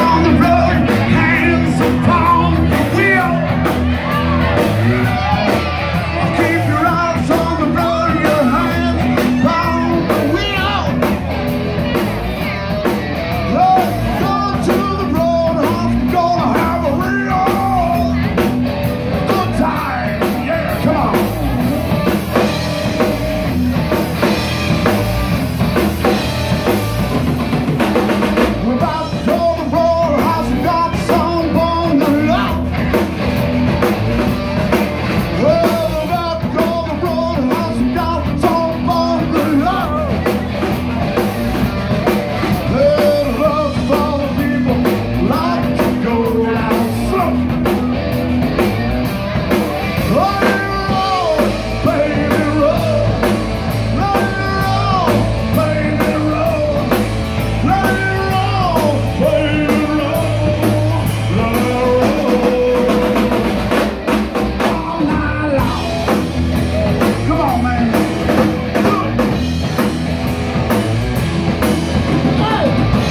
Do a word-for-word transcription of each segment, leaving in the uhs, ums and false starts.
on the road, hands upon the wheel. Keep your eyes on the road, your hands upon the wheel. Let's go to the roadhouse, we're gonna have a real good time. Yeah, come on. We're about to go to the roadhouse, we got some on the lot. Well, we're about to go to the roadhouse, we got some on the lot. Well, lots of other people like to go down slow. Let it roll, baby, roll. Let it roll, baby, roll. Let it roll, baby, roll. Let it roll all night long. Come on, man. Hey!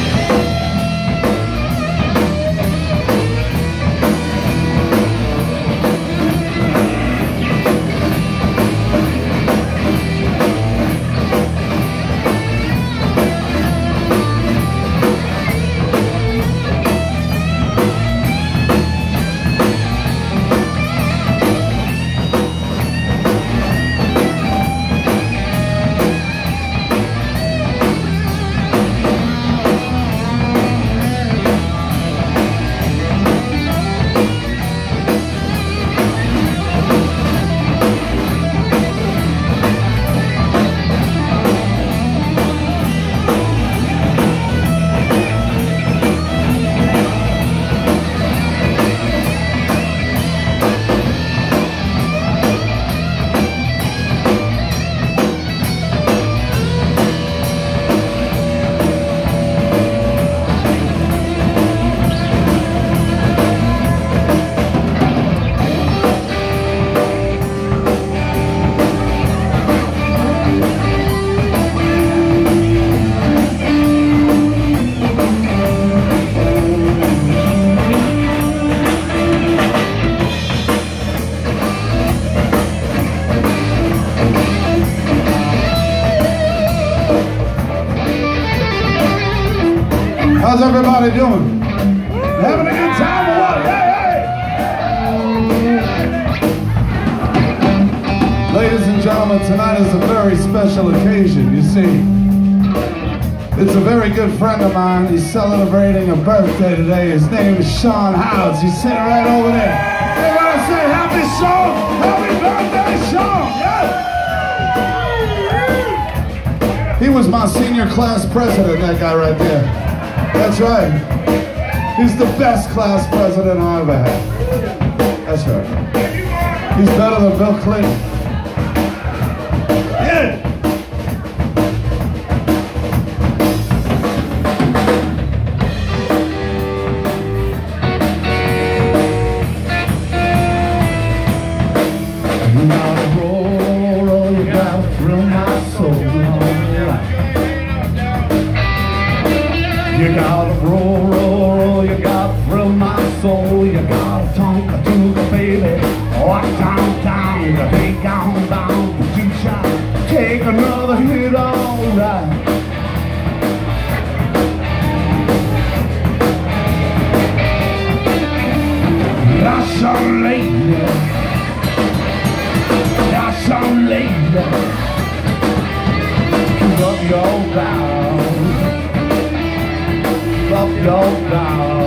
How's everybody doing? Having a good time or what? Hey, hey! Ladies and gentlemen, tonight is a very special occasion. You see, it's a very good friend of mine. He's celebrating a birthday today. His name is Sean Howes. He's sitting right over there. Everybody say happy Sean! Happy birthday, Sean! Yeah! He was my senior class president, that guy right there. That's right. He's the best class president I ever had. That's right. He's better than Bill Clinton. Yeah! You gotta roll, roll, you gotta thrill my soul. You gotta roll, roll, roll, you gotta thrill my soul. You gotta talk to the baby, walk down, down, you take on down, two shots, take another hit, alright. That's a lady, that's a lady, keep up your ground. Up your ground.